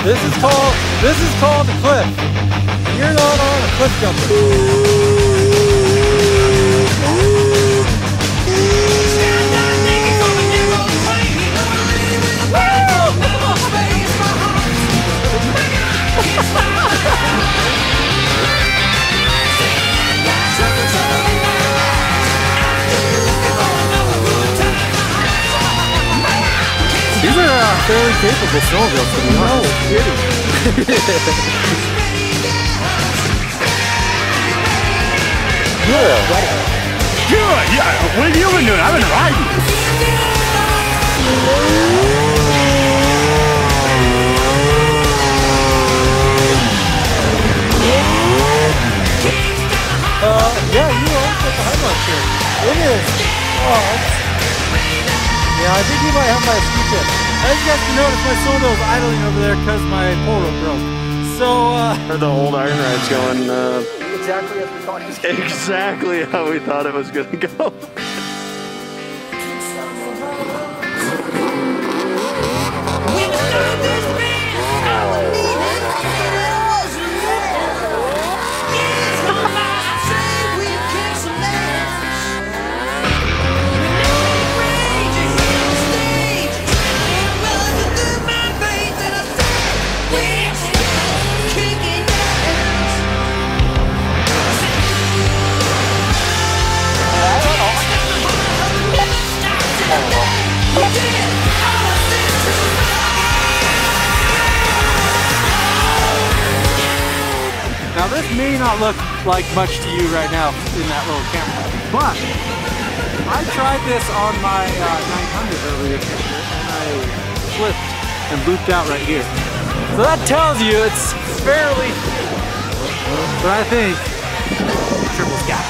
This is called the cliff. You're not on a cliff jumper. These are fairly capable snowmobiles, to be honest. No kidding. Good, yeah. What have you been doing? I've been riding. Yeah, you always got the high mark here. It is. Yeah, I think you might have my ski tip. As you guys can notice, my snowmobile is idling over there because my pull rope broke. So, Are the old iron rides going, exactly as we thought it was going to go. exactly how we thought it was gonna go. Now this may not look like much to you right now in that little camera, but I tried this on my 900 earlier and I flipped and looped out right here. So that tells you it's fairly, but I think Triple's got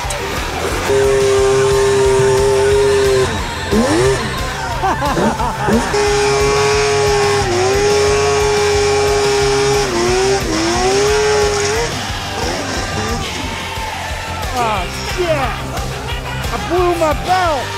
it. Oh, shit! I blew my belt!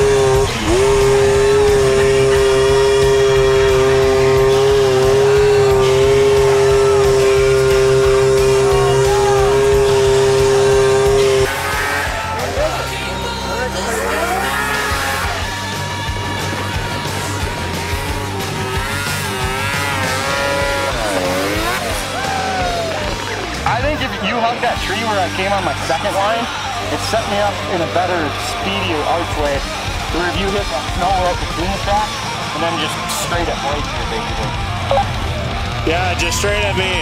I think if you hugged that tree where I came on my second line, it set me up in a better, speedier archway where if you hit that snow right between the tracks and then just straight at Blake here, basically. Yeah, just straight at me.